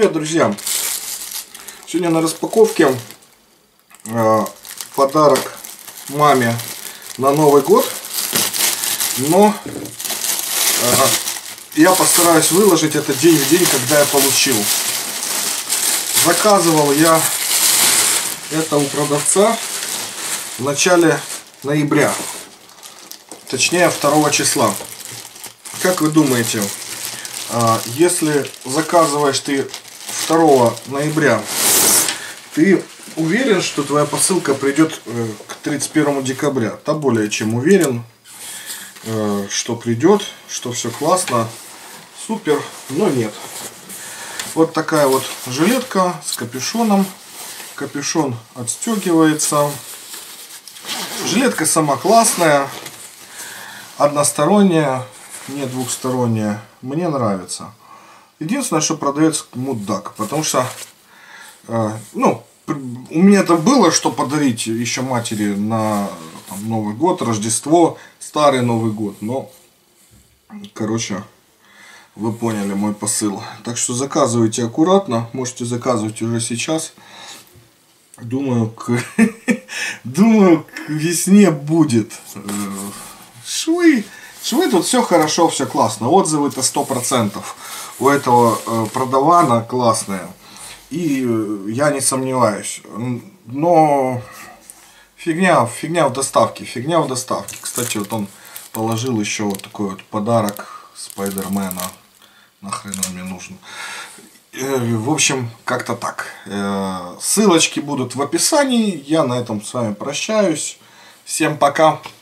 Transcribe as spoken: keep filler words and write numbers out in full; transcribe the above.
Привет, друзья! Сегодня на распаковке э, подарок маме на Новый год, но э, я постараюсь выложить это день в день, когда я получил. Заказывал я это у продавца в начале ноября, точнее второго числа. Как вы думаете, если заказываешь ты второго ноября, ты уверен, что твоя посылка придет к тридцать первому декабря? Да, более чем уверен, что придет, что все классно, супер, но нет. Вот такая вот жилетка с капюшоном. Капюшон отстегивается. Жилетка сама классная, односторонняя, не двухсторонняя. Мне нравится. Единственное, что продавец мудак, потому что э, ну, у меня это было, что подарить еще матери на там, Новый год, Рождество, старый Новый год, но, короче, вы поняли мой посыл. Так что заказывайте аккуратно, можете заказывать уже сейчас. Думаю, к, думаю, к весне будет. Швы, швы тут все хорошо, все классно. Отзывы-то сто процентов у этого э, продавана классные. И э, я не сомневаюсь. Но фигня, фигня в доставке, фигня в доставке. Кстати, вот он положил еще вот такой вот подарок Спайдермена. Нахрен он мне нужен. В общем, как-то так. Ссылочки будут в описании. Я на этом с вами прощаюсь. Всем пока.